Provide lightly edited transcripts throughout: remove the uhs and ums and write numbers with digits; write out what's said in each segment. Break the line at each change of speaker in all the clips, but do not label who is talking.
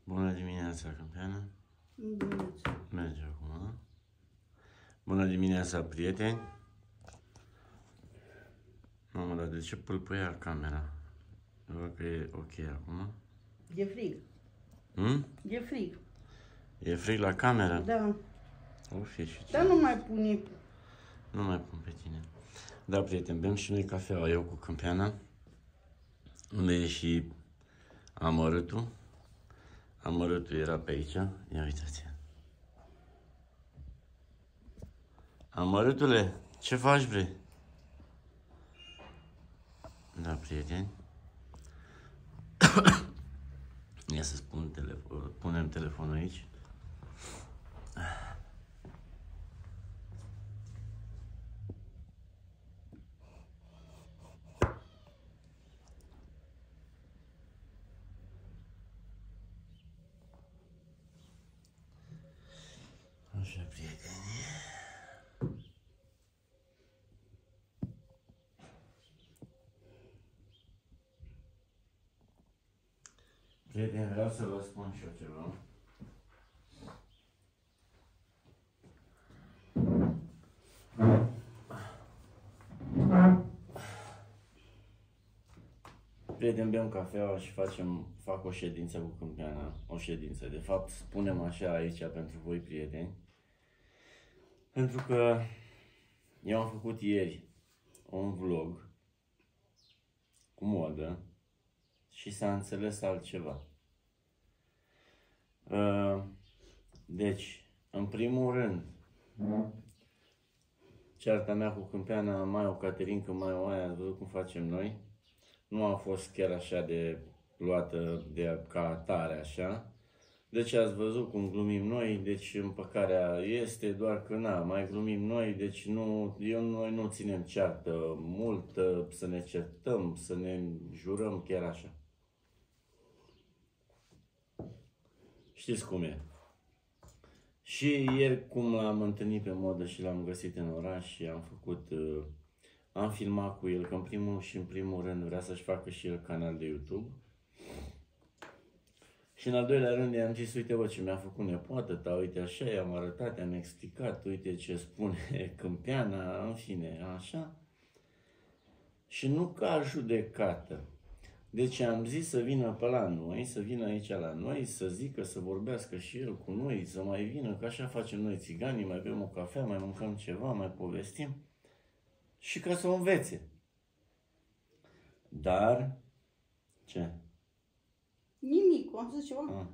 Bună dimineața, Câmpeană.
Bună.
Merge acum. Bună dimineața, prieteni. Mamă, dar de ce pâlpâia camera? Văd că e ok acum.
E frig. E frig.
E frig la cameră?
Da.
O fi și ce.
Dar nu mai pune.
Nu mai pun pe tine. Da, prieteni, bem și noi cafeaua, eu cu Câmpeana. Unde e și amărâtul. Amărâtul era pe aici. Ia uitați. Amărâtule, ce faci, bre? Da, prieteni. Ia să punem telefonul aici. Așa, prieteni. Prieteni, vreau să vă spun și eu ceva. Prieteni, bem cafeaua și fac o ședință cu Câmpeana. O ședință. De fapt, spunem așa aici pentru voi, prieteni. Pentru că eu am făcut ieri un vlog cu modă și s-a înțeles altceva. Deci, în primul rând, cearta mea cu Câmpeana, mai o Caterinca, mai o aia, ați văzut cum facem noi. Nu a fost chiar așa de luată ca atare așa. Deci ați văzut cum glumim noi, deci împăcarea este, doar că mai glumim noi, deci noi nu ținem ceartă mult, să ne certăm, să ne jurăm chiar așa. Știți cum e. Și ieri cum l-am întâlnit pe modă și l-am găsit în oraș și am filmat cu el, că în primul rând vrea să-și facă și el canal de YouTube. Și în al doilea rând i-am zis, uite bă, ce mi-a făcut nepoată ta, uite așa, i-am arătat, i-am explicat, uite ce spune Câmpeana, în fine, așa. Și nu ca judecată. Deci am zis să vină pe la noi, să vină aici la noi, să zică, să vorbească și el cu noi, să mai vină, că așa facem noi țiganii, mai bem o cafea, mai mâncăm ceva, mai povestim. Și ca să o învețe. Dar, ce?
Nimic, am zis ceva.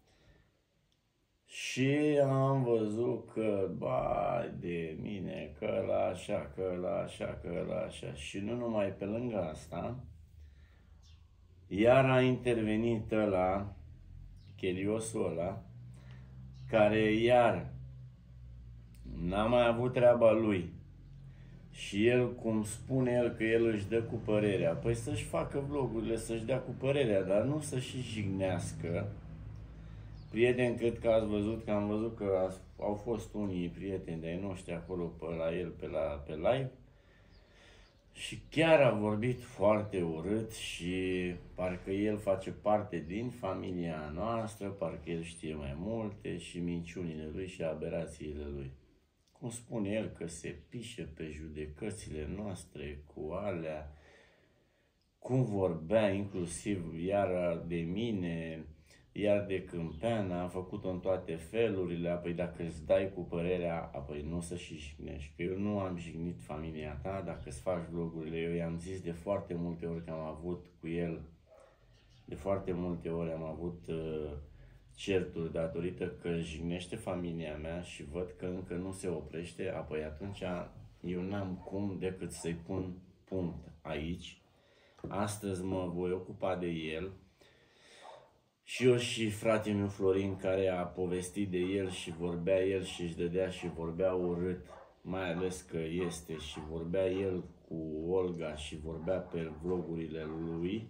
Și am văzut că, bai de mine, că la așa, că la așa, că la așa. Și nu numai pe lângă asta, iar a intervenit ăla, cheliosul ăla, care iar n-a mai avut treaba lui. Și el, cum spune el că el își dă cu părerea, păi să-și facă vlogurile, să-și dea cu părerea, dar nu să-și jignească. Prieteni, cred că ați văzut, că am văzut că au fost unii prieteni de-ai noștri acolo pe la el, pe live. Și chiar a vorbit foarte urât și parcă el face parte din familia noastră, parcă el știe mai multe și minciunile lui și aberațiile lui. Cum spune el că se pișe pe judecățile noastre cu alea, cum vorbea inclusiv iar de mine, iar de Câmpeana, am făcut-o în toate felurile, apoi dacă îți dai cu părerea, apoi nu să și jignești, că eu nu am jignit familia ta, dacă îți faci vlogurile, eu i-am zis de foarte multe ori că am avut cu el, de foarte multe ori am avut certuri datorită că jignește familia mea și văd că încă nu se oprește, apoi atunci eu n-am cum decât să-i pun punct aici. Astăzi mă voi ocupa de el. Și eu și fratele meu Florin, care a povestit de el și vorbea el și își dădea și vorbea urât, mai ales că este, și vorbea el cu Olga și vorbea pe vlogurile lui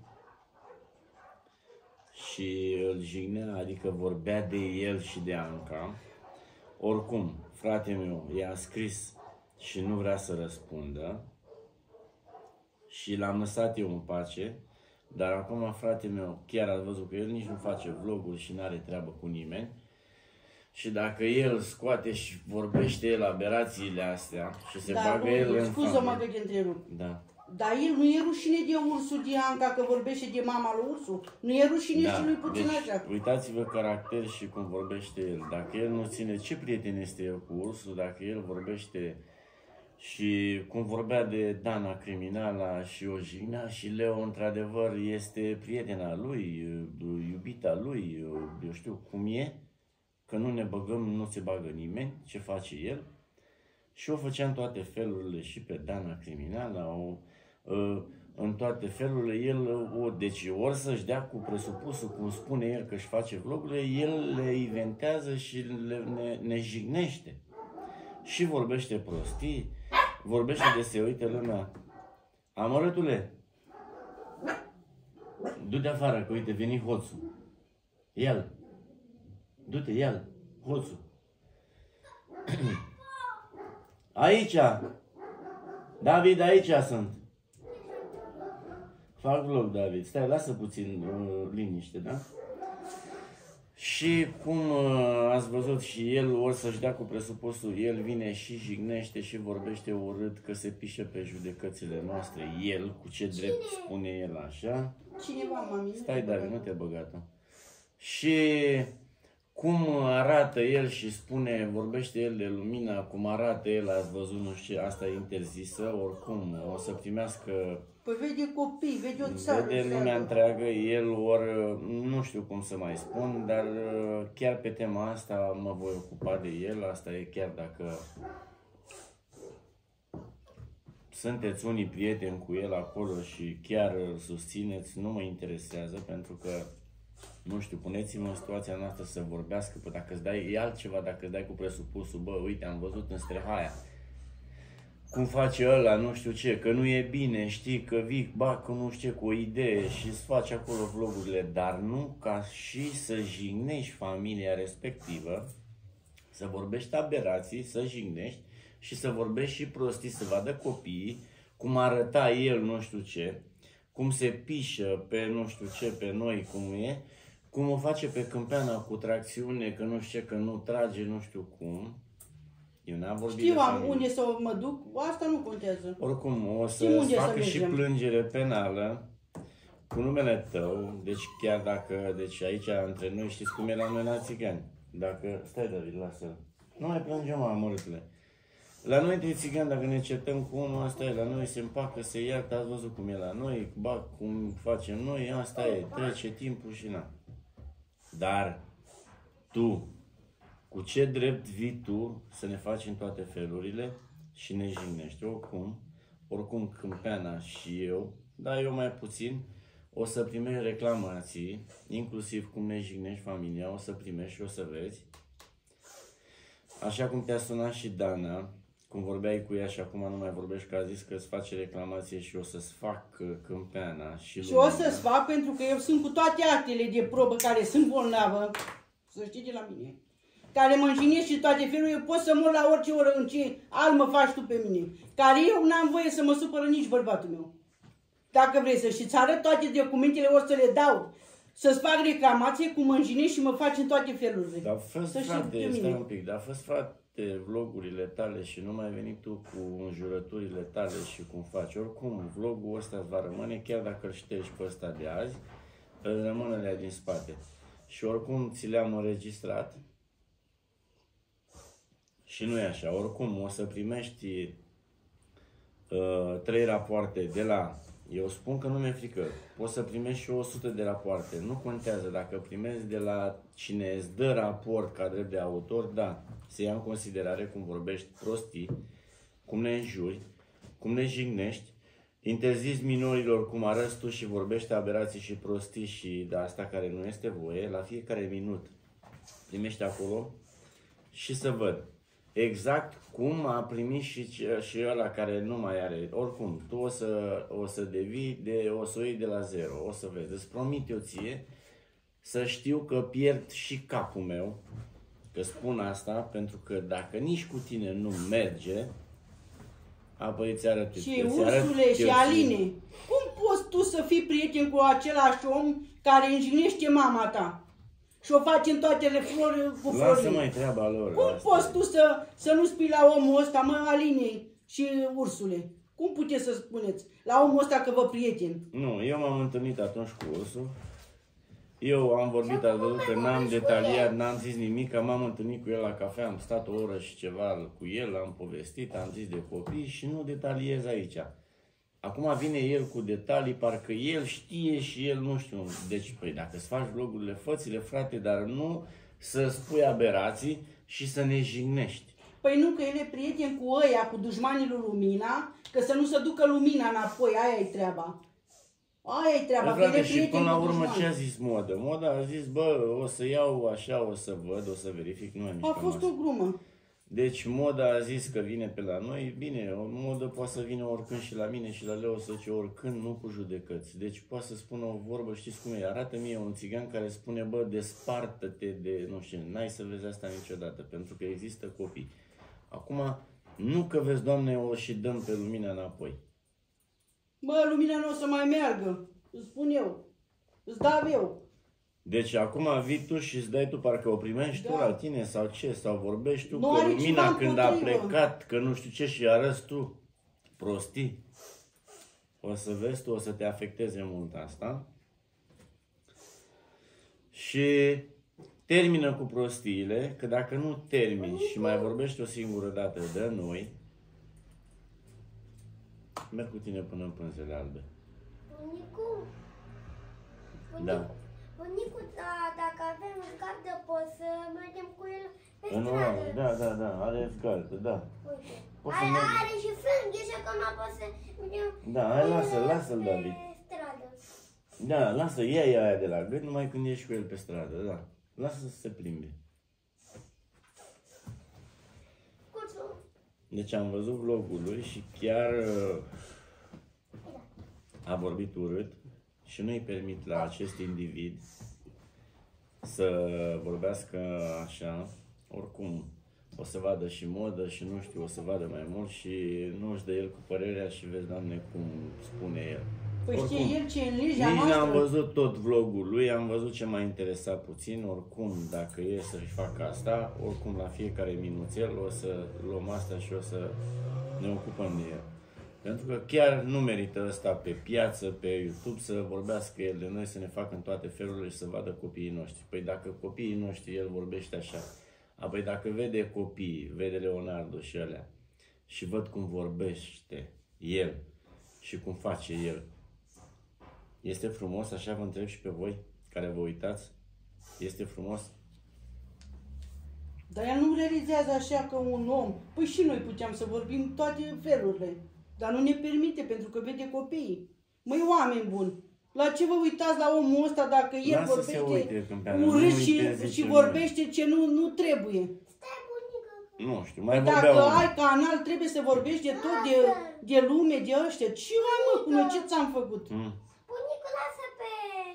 și îl jignea, adică vorbea de el și de Anca. Oricum, fratele meu i-a scris și nu vrea să răspundă și l-am lăsat eu în pace. Dar acum, frate meu, chiar ați văzut că el nici nu face vloguri și nu are treabă cu nimeni. Și dacă el scoate și vorbește el aberațiile astea și se bagă el în
scuză-mă că te întrerup.
Da.
Dar el nu e rușine de ursul de Anca că vorbește de mama lui ursul? Nu e rușine și lui puțin
deci,
așa?
uitați-vă caracter și cum vorbește el. Dacă el nu ține, ce prieten este el cu ursul, dacă el vorbește și cum vorbea de Dana criminala și o jignea și Leo într-adevăr este prietena lui, iubita lui, eu știu cum e, că nu ne băgăm, nu se bagă nimeni, ce face el. Și o făcea în toate felurile și pe Dana criminala, în toate felurile, el, deci ori să-și dea cu presupusul, cum spune el că își face vlogurile, el le inventează și ne jignește. Și vorbește prostii, vorbește de se uite lumea. Amărătule, du-te afară, că uite, veni hoțul. El. Du-te, el, hoțul. Aici. David, aici sunt. Fac vlog, David. Stai, lasă puțin liniște, da? Și cum ați văzut și el, ori să-și dea cu presupusul, el vine și jignește și vorbește urât că se pișe pe judecățile noastre. El, cu ce drept spune el așa?
Cineva, mami.
Stai, David, nu te băga tu. Și cum arată el și spune, vorbește el de lumina, cum arată el, ați văzut, nu știu, asta e interzisă, oricum o să primească.
Păi vede copii, vede o țară.
Vede lumea întreagă, el ori, nu știu cum să mai spun, dar chiar pe tema asta mă voi ocupa de el, asta e chiar dacă sunteți unii prieteni cu el acolo și chiar îl susțineți, nu mă interesează, pentru că nu știu, puneți-mă în situația noastră să vorbească, că dacă îți dai, e altceva dacă îți dai cu presupusul, bă, uite, am văzut în Strehaia cum face ăla, nu știu ce, că nu e bine, știi, că vii, că nu știu ce, cu o idee și îți faci acolo vlogurile, dar nu ca și să jignești familia respectivă, să vorbești aberații, să jignești și să vorbești și prostii, să vadă copiii cum arăta el, nu știu ce, cum se pișă pe nu știu ce, pe noi, cum e, cum o face pe Câmpeana cu tracțiune, că nu știu ce, că nu trage, nu știu cum. Eu n-am vorbit.
Știu unde să mă duc, asta nu contează.
Oricum, o să facă și plângere penală cu numele tău, deci chiar dacă, deci aici între noi știți cum e la noi la țigani. Dacă, stai David, lasă. Nu mai plângem, amărâtule. La noi între țigani, dacă ne certăm cu unul, asta e, la noi se împacă, se iartă, ați văzut cum e la noi, cum facem noi, asta e, trece timpul și na. Dar tu, cu ce drept vii tu să ne faci în toate felurile și ne jignești? Oricum Câmpeana și eu, dar eu mai puțin, o să primești reclamații, inclusiv cum ne jignești familia, o să primești și o să vezi. Așa cum te-a sunat și Dana, cum vorbeai cu ea și acum nu mai vorbești, că a zis că îți face reclamație și o să-ți fac Câmpeana și
o să-ți fac pentru că eu sunt cu toate actele de probă care sunt bolnavă, să știi de la mine, care mă înjinesc și toate felurile, eu pot să mor la orice oră în ce al mă faci tu pe mine, care eu n-am voie să mă supără nici bărbatul meu. Dacă vrei să-și arăt toate documentele, o să le dau, să-ți fac reclamație cum mă înjinesc și mă faci în toate felurile.
Dar fă-ți, frate, stai un pic, dar fă-ți, frate, vlogurile tale și nu mai veni tu cu înjurăturile tale și cum faci. Oricum, vlogul ăsta îți va rămâne, chiar dacă îl ștergi pe ăsta de azi, îl rămâne alea din spate. Și oricum ți le-am înregistrat și nu e așa. Oricum, o să primești 3 rapoarte de la... Eu spun că nu mi-e frică. Poți să primești și 100 de rapoarte. Nu contează. Dacă primești de la cine îți dă raport ca drept de autor, da, se ia în considerare cum vorbești prostii, cum ne înjuri, cum ne jignești, interziți minorilor cum arăți tu și vorbești aberații și prostii și de asta care nu este voie, la fiecare minut primești acolo și să văd exact cum a primit și ăla care nu mai are. Oricum, tu o să devii, o să o iei de la zero, o să vezi. Îți promit eu ție să știu că pierd și capul meu, că spun asta, pentru că dacă nici cu tine nu merge, apoi îți arăt.
Și Ursule și Aline, cum poți tu să fii prieten cu același om care înjignește mama ta? Și o faci în toate cu Florin.
Lasă-mă treaba lor.
Cum poți tu să nu spui la omul ăsta, mă, Alinei și Ursule? Cum puteți să spuneți la omul ăsta că vă prieteni?
Nu, eu m-am întâlnit atunci cu Ursul. Eu am vorbit, ați văzut că n-am detaliat, n-am zis nimic, că m-am întâlnit cu el la cafea, am stat o oră și ceva cu el, am povestit, am zis de copii și nu detaliez aici. Acum vine el cu detalii, parcă el știe și el nu știu. Deci, păi dacă îți faci vlogurile, fă-ți-le, frate, dar nu să spui aberații și să ne jignești.
Păi nu, că el e prieten cu ăia, cu dușmanii lui Lumina, că să nu se ducă Lumina înapoi, aia e treaba. Aia e treaba, că el e
și până la urmă
dușmani.
ce a zis Moda? Moda a zis, bă, o să iau așa, o să văd, o să verific, nu am nici
A fost o glumă.
Deci Moda a zis că vine pe la noi, bine, Moda poate să vină oricând și la mine și la Leo, să zice oricând, nu cu judecăți. Deci poate să spună o vorbă, știți cum e, arată mie un țigan care spune, bă, despartă-te de, nu știu, n-ai să vezi asta niciodată, pentru că există copii. Acum, nu că vezi, Doamne, o și dăm pe Lumina înapoi.
Bă, Lumina nu o să mai meargă, îți spun eu, îți dau eu.
Deci acum vii tu și îți dai tu, parcă o primești tu la tine sau ce, sau vorbești tu
Nu
că
are
Lumina
ceva
când a
împotrivă.
plecat, că nu știu ce și arăți tu prostii. O să vezi tu, o să te afecteze mult asta. Și termină cu prostiile, că dacă nu termini și mai vorbești o singură dată de noi, merg cu tine până în pânzele albe.
Bunicu,
Da.
Bunicu, dacă avem gardă, poți să mergem cu el pe
În
stradă.
oraș, da, are gardă, da.
Uite.
Poți să mergi.
Are și frânghi, așa că nu poți să mergem
Da, hai lasă-l, David.
pe stradă.
Da, lasă, ia aia de la gât numai când ești cu el pe stradă, da. Lasă să se plimbe.
Cuțu.
Deci am văzut vlogul lui și chiar a vorbit urât și nu-i permit la acest individ să vorbească așa. Oricum o să vadă și Modă și nu știu, o să vadă mai mult și nu își dă el cu părerea și vezi, Doamne, cum spune el.
Păi
Oricum,
știe el ce e în legea
nici n-am
noastră.
văzut tot vlogul lui, am văzut ce m-a interesat puțin, oricum dacă e să-și facă asta, oricum la fiecare minuțel o să luăm asta și o să ne ocupăm de el. Pentru că chiar nu merită ăsta pe piață, pe YouTube, să vorbească el de noi, să ne facă în toate felurile și să vadă copiii noștri. Păi dacă copiii noștri, el vorbește așa, apoi dacă vede copiii, vede Leonardo și alea, și văd cum vorbește el și cum face el, este frumos, așa vă întreb și pe voi, care vă uitați? Este frumos?
Dar el nu realizează așa că un om... Păi și noi puteam să vorbim toate felurile. Dar nu ne permite, pentru că vede copiii. Măi, oameni buni, la ce vă uitați la omul ăsta dacă el
Lasă să se uite,
vorbește
câmpeană,
urât
nu
și
interzice
vorbește ce nu trebuie?
Stai, bunică.
Nu știu, mai
Dacă
vorbeau...
ai canal, trebuie să vorbești de tot, de lume, de ăștia. Ce ai, mă, cu noi, ce ți-am făcut?
Bunicu, lasă pe...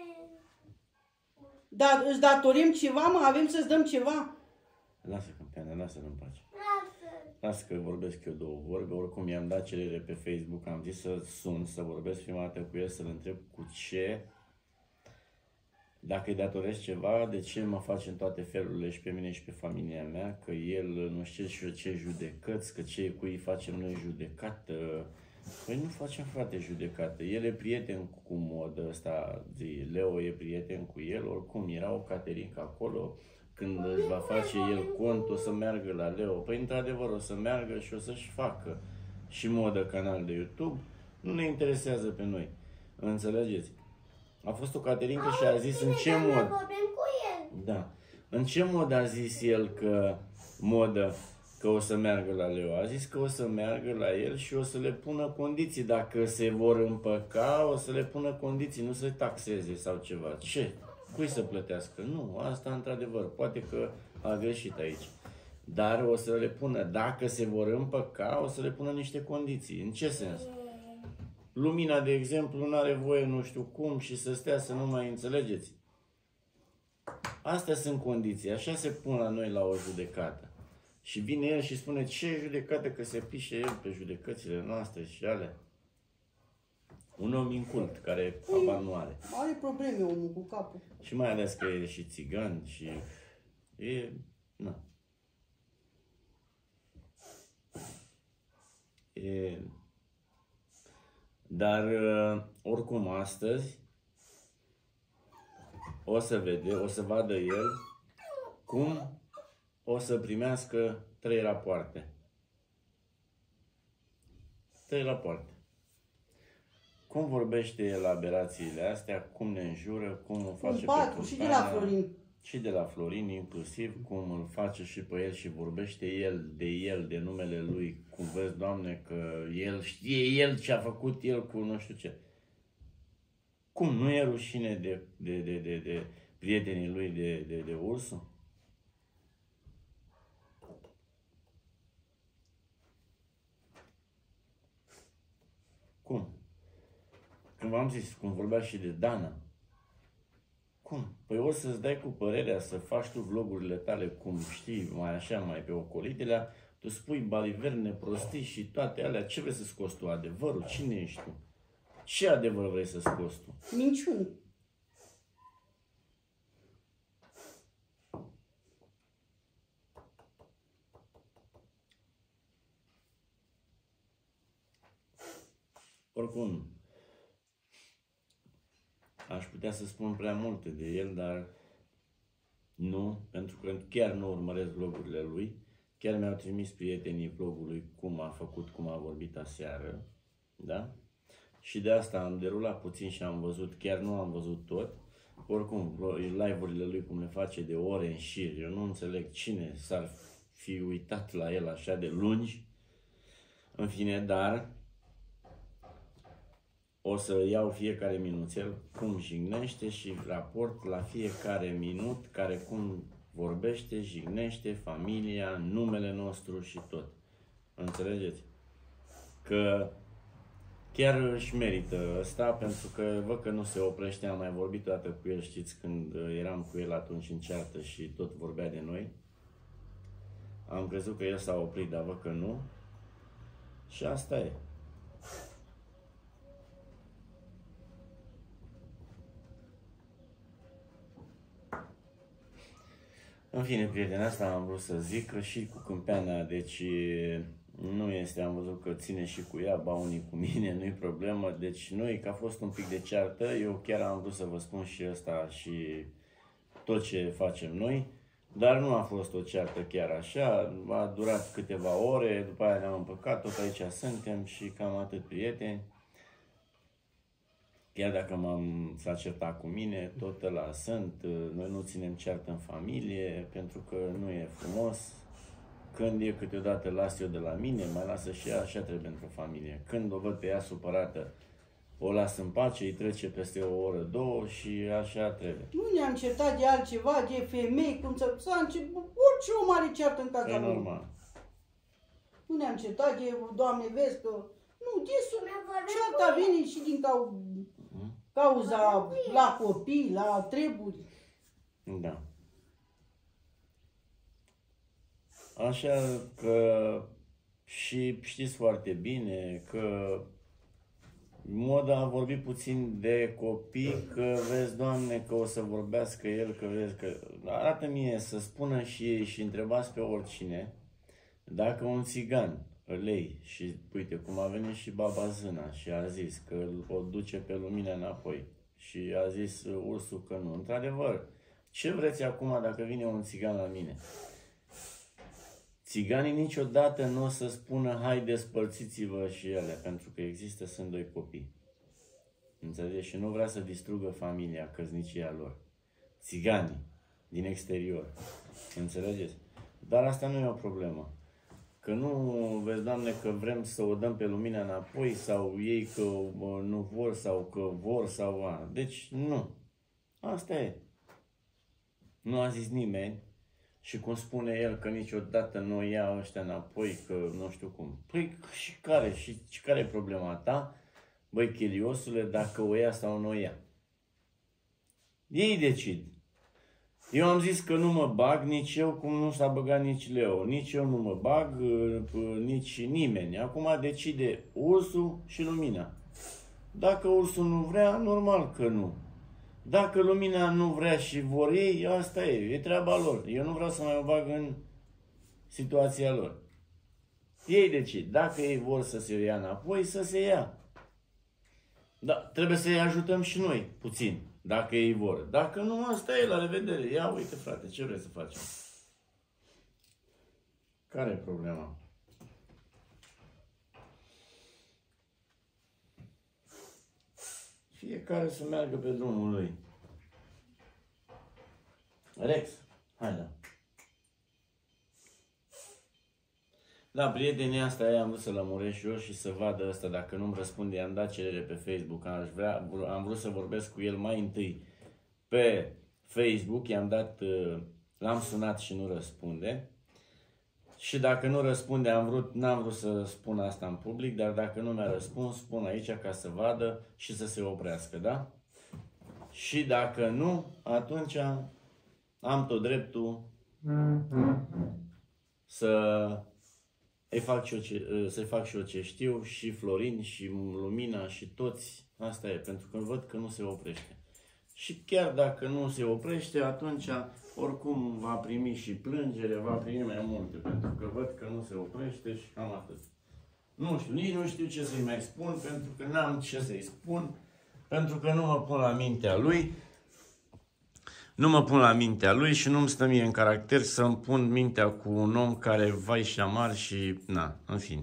Dar îți datorem ceva, mă? Avem să-ți dăm ceva?
Lasă, câmpeană, lasă-l în pace.
Lasă.
Lasă că vorbesc eu două vorbe, oricum i-am dat cerere pe Facebook, am zis să sun, să vorbesc prima dată cu el, să-l întreb cu ce, dacă îi datoresc ceva, de ce mă face în toate felurile și pe mine și pe familia mea, că el nu știu ce judecăți, că ce cui facem noi judecată. Păi nu facem, frate, judecată. El e prieten cu Modă ăsta, Leo e prieten cu el, oricum era o Caterinca acolo. Când își va face el cont, o să meargă la Leo. Păi, într-adevăr, o să meargă și o să-și facă și Modă canal de YouTube. Nu ne interesează pe noi. Înțelegeți? A fost o Caterinca și a zis în ce mod...
Vorbim cu el.
Da. În ce mod a zis el că Modă că o să meargă la Leo? A zis că o să meargă la el și o să le pună condiții. Dacă se vor împăca, o să le pună condiții, nu să taxeze sau ceva. Ce? Cui să plătească? Nu, asta într-adevăr, poate că a greșit aici. Dar o să le pună, dacă se vor împăca, o să le pună niște condiții. În ce sens? Lumina, de exemplu, nu are voie nu știu cum și să stea să nu mai înțelegeți. Astea sunt condiții, așa se pun la noi la o judecată. Și vine el și spune, ce judecată, că se pișe el pe judecățile noastre și alea. Un om incult, care habar nu are.
Are probleme omul cu capul.
Și mai ales că e și țigan și e... Na. E... Dar oricum astăzi o să vadă el cum o să primească 3 rapoarte. 3 rapoarte. Cum vorbește el la aberațiile astea, cum ne înjură, cum o face pe
și de la Florin.
Și de la Florin inclusiv, cum îl face și pe el și vorbește el, de numele lui, cum vezi, Doamne, că el știe el ce a făcut el cu nu știu ce. Cum, nu e rușine de prietenii lui de Ursu? Cum? Când v-am zis, cum vorbea și de Dana. Cum? Păi o să-ți dai cu părerea să faci tu vlogurile tale cum știi, mai așa, mai pe ocolitele, tu spui baliverne, prostii și toate alea. Ce vrei să scoți tu? Adevărul? Cine ești tu? Ce adevăr vrei să scoți tu?
Minciuni.
Oricum, aș putea să spun prea multe de el, dar nu, pentru că chiar nu urmăresc vlogurile lui. Chiar mi-au trimis prietenii vlogului cum a făcut, cum a vorbit aseară, da? Și de asta am derulat puțin și am văzut, chiar nu am văzut tot. Oricum, live-urile lui cum le face de ore în șir, eu nu înțeleg cine s-ar fi uitat la el așa de lungi. În fine, dar o să iau fiecare minuțel cum jignește și raport la fiecare minut care cum vorbește, jignește, familia, numele nostru și tot. Înțelegeți? Că chiar își merită ăsta, pentru că văd că nu se oprește. Am mai vorbit o dată cu el, știți, când eram cu el atunci în ceartă și tot vorbea de noi. Am crezut că el s-a oprit, dar văd că nu. Și asta e. În fine, prieteni, asta am vrut să zic, că și cu Câmpeana, deci nu este, am văzut că ține și cu ea, ba unii cu mine, nu-i problemă, deci noi, că a fost un pic de ceartă, eu chiar am vrut să vă spun și ăsta și tot ce facem noi, dar nu a fost o ceartă chiar așa, a durat câteva ore, după aia ne-am împăcat, tot aici suntem și cam atât, prieteni. Chiar dacă s-a certat cu mine, tot ăla sunt, noi nu ținem ceartă în familie, pentru că nu e frumos. Când e câteodată las eu de la mine, mai lasă și ea, așa trebuie într-o familie. Când o văd pe ea supărată, o las în pace, îi trece peste o oră, două și așa trebuie.
Nu ne-am certat de altceva, de femei, cum s-a început, orice om are ceartă în casa
E
lui.
normal.
Nu ne-am certat de, Doamne, vezi că... Nu, cearta vine și din cauza la copii, la treburi.
Da. Așa că și știți foarte bine că Moda a vorbit puțin de copii, că vezi, Doamne, că o să vorbească el, că vezi că... Arată-mie să spună și ei și întrebați pe oricine dacă un țigan îl iei și uite cum a venit și Baba Zâna și a zis că o duce pe lumină înapoi și a zis ursul că nu. Într-adevăr, ce vreți acum dacă vine un țigan la mine? Țiganii niciodată nu o să spună hai despărțiți-vă și ele, pentru că sunt doi copii. Înțelegeți? Și nu vrea să distrugă familia, căsnicia lor. Țiganii din exterior. Înțelegeți? Dar asta nu e o problemă. Că nu vezi, Doamne, că vrem să o dăm pe lumina înapoi sau ei că nu vor sau că vor sau... Deci nu. Asta e. Nu a zis nimeni. Și cum spune el că niciodată nu o ia ăștia înapoi, că nu știu cum. Păi și care? Și care e problema ta? Băi, chiliosule, dacă o ia sau nu o ia. Ei decid. Eu am zis că nu mă bag, nici eu, cum nu s-a băgat nici Leo. Nici eu nu mă bag, nici nimeni. Acum decide ursul și lumina. Dacă ursul nu vrea, normal că nu. Dacă lumina nu vrea și vor ei, asta e treaba lor. Eu nu vreau să mai o bag în situația lor. Ei decid. Dacă ei vor să se ia înapoi, să se ia. Da, trebuie să-i ajutăm și noi, puțin, dacă ei vor. Dacă nu, asta e, la revedere. Ia uite, frate, ce vrei să facem? Care e problema? Fiecare să meargă pe drumul lui. Rex, hai da. Da, prietenii asta am vrut să lămuresc eu și să vadă ăsta, dacă nu-mi răspunde, i-am dat cerere pe Facebook, am vrut să vorbesc cu el mai întâi pe Facebook, l-am sunat și nu răspunde. Și dacă nu răspunde, n-am vrut să spun asta în public, dar dacă nu mi-a răspuns, spun aici ca să vadă și să se oprească, da? Și dacă nu, atunci am tot dreptul să-i fac și eu ce știu, și Florin, și Lumina, și toți. Asta e, pentru că văd că nu se oprește. Și chiar dacă nu se oprește, atunci oricum va primi și plângere, va primi mai multe, pentru că văd că nu se oprește și cam atât. Nu știu, nici nu știu ce să-i mai spun, pentru că n-am ce să-i spun, pentru că nu mă pun la mintea lui. Nu mă pun la mintea lui și nu-mi stă mie în caracter să-mi pun mintea cu un om care vai și amar și... na, în fine.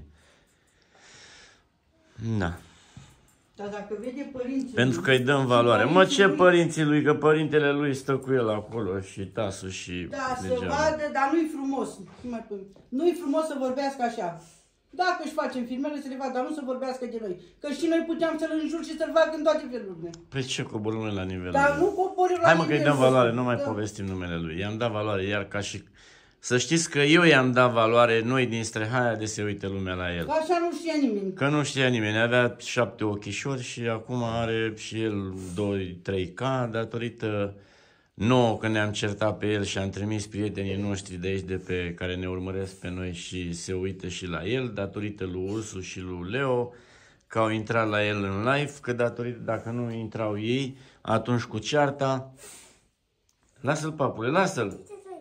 Da.
Dar dacă vede părinții...
Pentru că îi dăm valoare. Mă, ce părinții lui? Că părintele lui stă cu el acolo și tasul și...
Da, să vadă, dar nu-i frumos. Nu-i frumos să vorbească așa. Dacă își facem filmele, să le vadă, dar nu să vorbească de noi. Că și noi puteam să-l înjur și să-l fac în toate felurile.
Păi ce coborâm noi la nivelul
Dar
lui?
nu coborâm la
Hai mă că îi dăm valoare, nu mai
da.
povestim numele lui. I-am dat valoare iar ca și... Să știți că eu i-am dat valoare, noi din Strehaia, de se uită lumea la el.
Că așa nu știa nimeni.
Că nu știa nimeni, avea 7 ochișori și acum are și el 2-3K datorită nouă că ne-am certat pe el și am trimis prietenii noștri de aici, care ne urmăresc pe noi și se uită și la el, datorită lui Ursu și lui Leo, că au intrat la el în live, că datorită, dacă nu intrau ei, atunci cu cearta. Lasă-l, papule, lasă-l!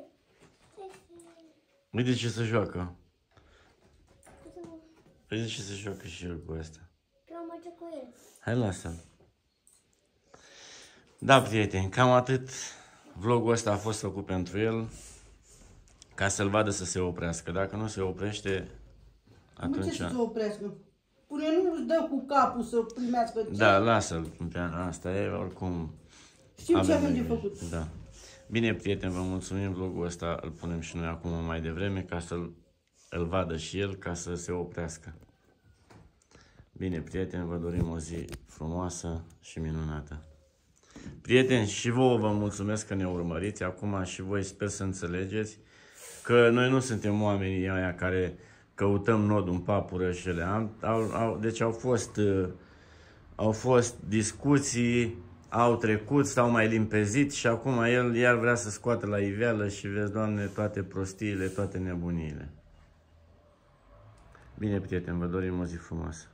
Uite ce se joacă. Uite ce se joacă și el cu asta. Hai, lasă-l. Da, prieteni, cam atât. Vlogul ăsta a fost făcut pentru el, ca să-l vadă să se oprească. Dacă nu se oprește, atunci...
Nu ce să se oprească? Pune nu își dă cu capul să primească ce...
Da, lasă-l. Asta e, oricum...
Știm ce avem de făcut.
Da. Bine, prieteni, vă mulțumim. Vlogul ăsta îl punem și noi acum mai devreme, ca să-l vadă și el, ca să se oprească. Bine, prieteni, vă dorim o zi frumoasă și minunată. Prieteni, și vouă vă mulțumesc că ne urmăriți. Acum și voi sper să înțelegeți că noi nu suntem oamenii aia care căutăm nodul în papură și deci au fost discuții, au trecut, s-au mai limpezit și acum el iar vrea să scoată la iveală și vezi, Doamne, toate prostiile, toate nebuniile. Bine, prieteni, vă dorim o zi frumoasă.